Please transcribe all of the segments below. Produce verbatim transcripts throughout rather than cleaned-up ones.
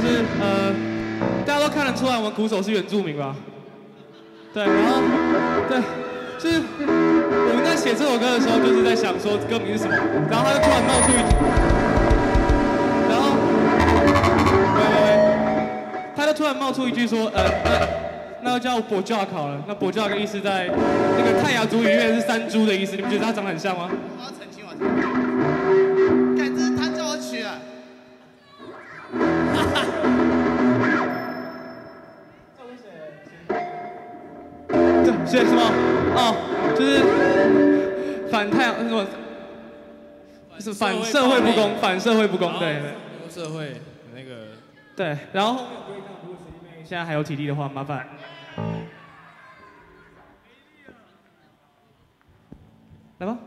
就是呃，大家都看得出来我们鼓手是原住民吧？对，然后对，就是我们在写这首歌的时候，就是在想说歌名是什么，然后他就突然冒出一句，然后喂喂喂，他就突然冒出一句说，呃，那那就叫跛脚好了。那跛脚的意思在那个泰雅族语里面是山猪的意思，你们觉得他长得很像吗？ 我要澄清，我澄清，干，这是他叫我取的。哈哈。 对，写什么？哦，就是反太阳什么？是反社会不公，反社会不公，对对。 社会那个。 对，然后现在还有体力的话，麻烦。来吧。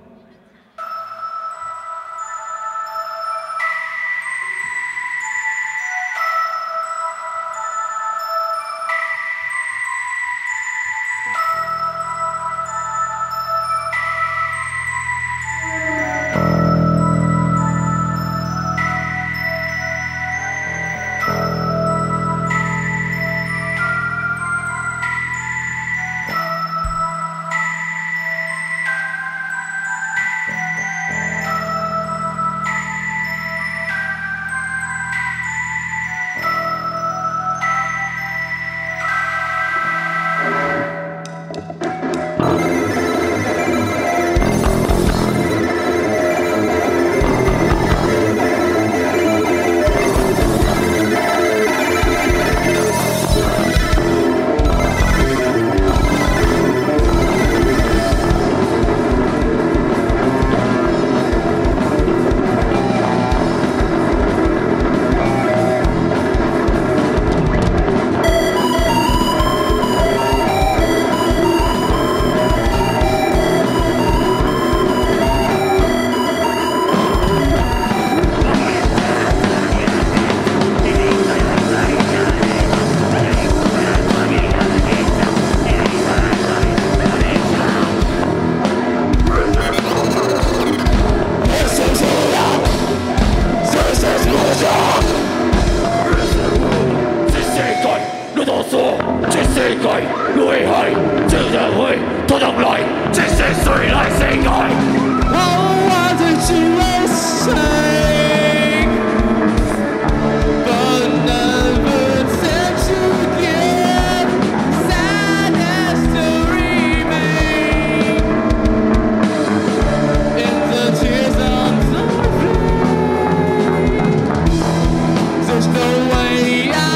There's no way out.